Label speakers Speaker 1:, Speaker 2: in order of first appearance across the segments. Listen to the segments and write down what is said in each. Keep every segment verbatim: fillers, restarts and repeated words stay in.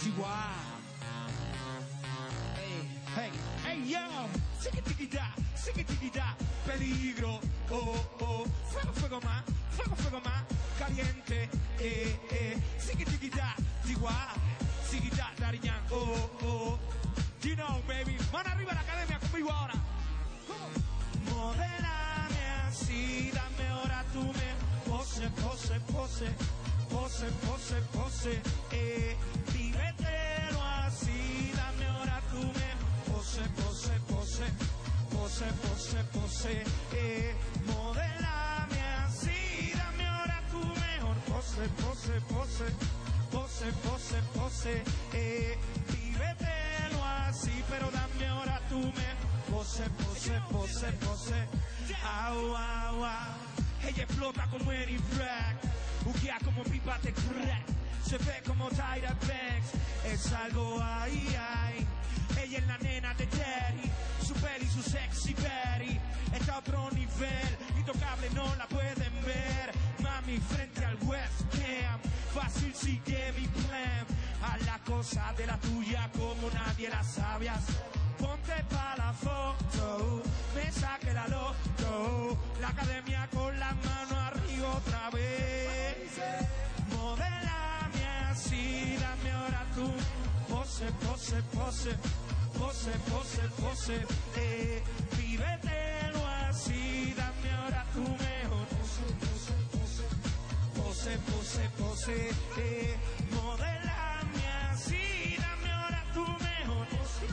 Speaker 1: Chihuahua. Hey, hey, hey, yo. Sigue tiquita, sigue tiquita. Peligro, oh, oh. Fuego, fuego más, fuego, fuego más. Caliente, eh, eh. Sigue tiquita, Chihuahua. Sigue Dariñán, oh, oh. You know, baby. Mano arriba a la academia conmigo ahora. ¿Cómo? Modelame así, dame ahora tu me. Pose, pose, pose. Pose, pose, pose. Eh, vívetelo así, dame ahora tu me. Pose, pose, pose. Pose, pose, pose. Eh, modelame así, dame ahora tu mejor. Pose, pose, pose. Pose, pose, pose. Eh, vívetelo así, pero dame ahora tu me. Pose, pose, pose, pose. Au, au, au. Ella explota como Eddie Frank. Buquea como pipa de crack. Se ve como Tyra Banks. Es algo ay, ay. Ella es la nena de Jerry. Su peli, su sexy Betty. Está a otro nivel. Intocable, no la pueden ver. Mami, frente al webcam. Fácil sigue mi plan. A la cosa de la tuya como nadie la sabías. Ponte pa' la foto. Me saque la loto. La academia con la mano arriba otra vez. Modelame así, dame ahora tú. Pose, pose, pose. Pose, pose, pose. Eh, vívetelo así, dame ahora tu mejor. Pose, pose, pose. Eh, modelame así, dame ahora tu mejor.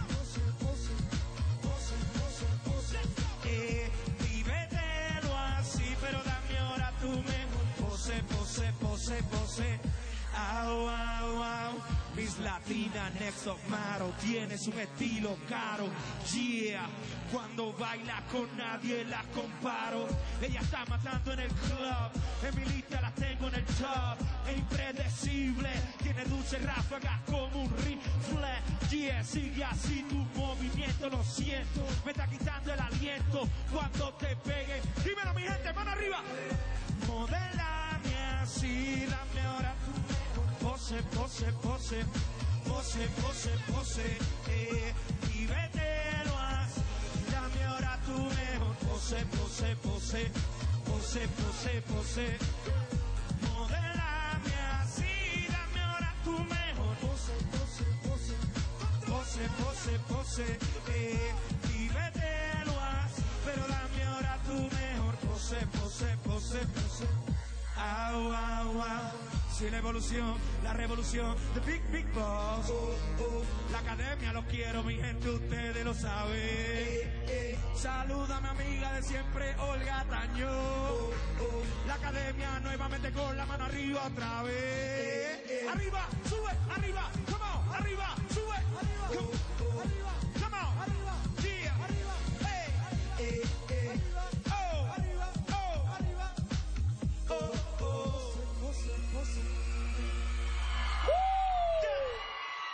Speaker 1: Eh, vívetelo así, pero dame ahora tu mejor. Pose, pose, pose, pose. Au, au, au. Miss Latina, next of model. Tienes un estilo caro. Yeah. Cuando baila con nadie la comparo. Ella está matando en el club. En mi lista la tengo en el top. Es impredecible. Tiene dulce ráfaga como un rifle. Yeah, sigue así tu movimiento. Lo siento. Me está quitando el aliento. Cuando te pegue. Dímelo, mi gente, mano arriba. Modelame así. Dame ahora tu pose, pose, pose, pose, pose, pose, eh, y vételo así, dame ahora tu mejor, pose, pose, pose, pose, pose, pose, modelame así, dame ahora tu mejor, pose, pose, pose, pose, pose, pose, eh, y vételo así, pero dame ahora tu mejor, pose, pose, pose, pose, au, au, au. Si la evolución, la revolución, the big, big boss. Oh, oh. La academia lo quiero, mi gente, ustedes lo saben. Eh, eh. Saluda a mi amiga de siempre, Olga Tañón. Oh, oh. La academia nuevamente con la mano arriba otra vez. Eh, eh. Arriba, sube, arriba, come on, arriba, sube, arriba, come, oh, oh. Arriba, come on, arriba, yeah, arriba, hey, eh.